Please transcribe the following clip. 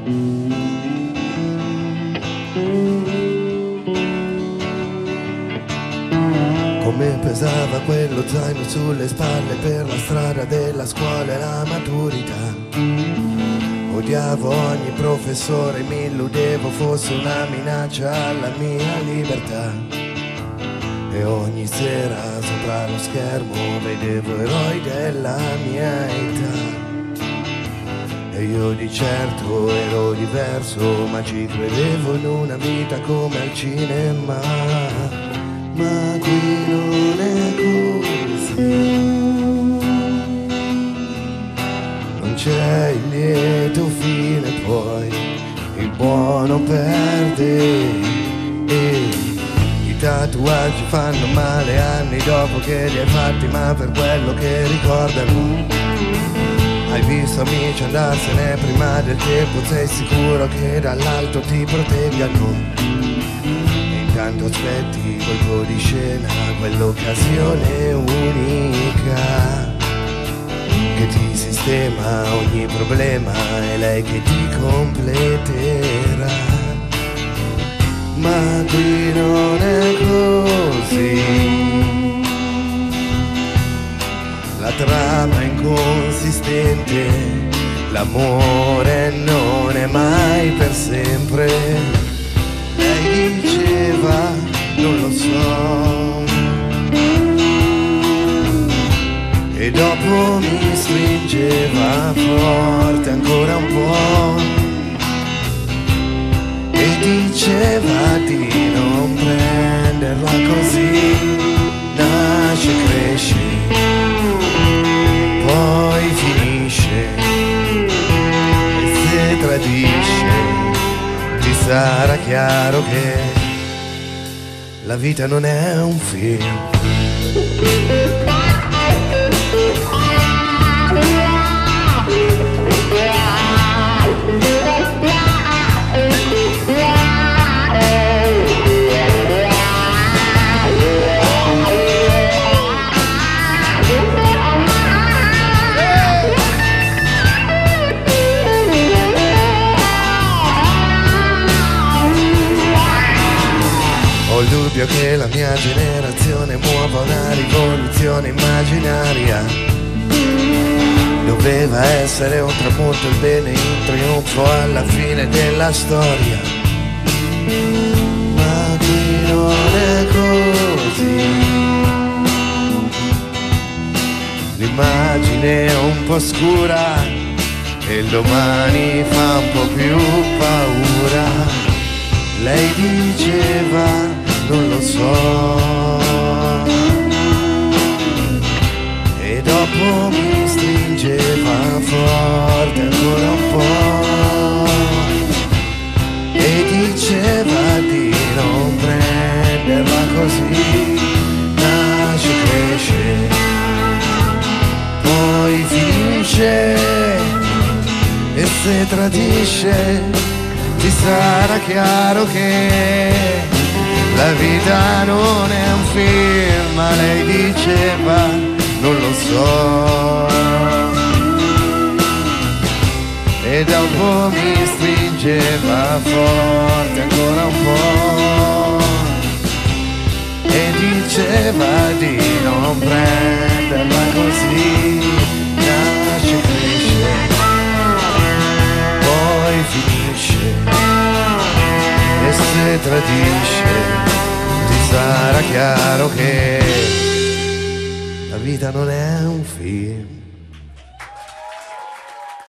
Come pesava quello zaino sulle spalle per la strada della scuola e la maturità. Odiavo ogni professore, mi illudevo fosse una minaccia alla mia libertà. E ogni sera sopra lo schermo vedevo eroi della mia età. E io di certo ero diverso, ma ci credevo in una vita come al cinema. Ma qui non è così, non c'è il lieto fine, poi il buono perde. E i tatuaggi fanno male anni dopo che li hai fatti, ma per quello che ricordano. Hai visto amici andarsene prima del tempo, sei sicuro che dall'alto ti proteggano. Intanto aspetti colpo di scena, quell'occasione unica che ti sistema ogni problema, è lei che ti completerà. Ma qui non è così, la trama è inconsistente, l'amore non è mai per sempre. Lei diceva, non lo so, e dopo mi stringeva forte ancora un po', e diceva di non prenderla così. Nasce, cresce, poi finisce, e se tradisce ti sarà chiaro che la vita non è un film. Ho il dubbio che la mia generazione muova una rivoluzione immaginaria. Doveva essere un tramonto, il bene in trionfo alla fine della storia. Ma qui non è così, l'immagine è un po' scura e il domani fa un po' più paura. Lei diceva, non lo so, e dopo mi stringeva forte ancora un po', e diceva di non prenderla così. Nasce, cresce, poi finisce, e se tradisce ti sarà chiaro che la vita non è un film. Ma lei diceva, non lo so, e dopo mi stringeva forte ancora un po', e diceva di non prenderla così. Nasce, cresce, poi finisce, e se tradisce ti sarà chiaro che la vita non è un film.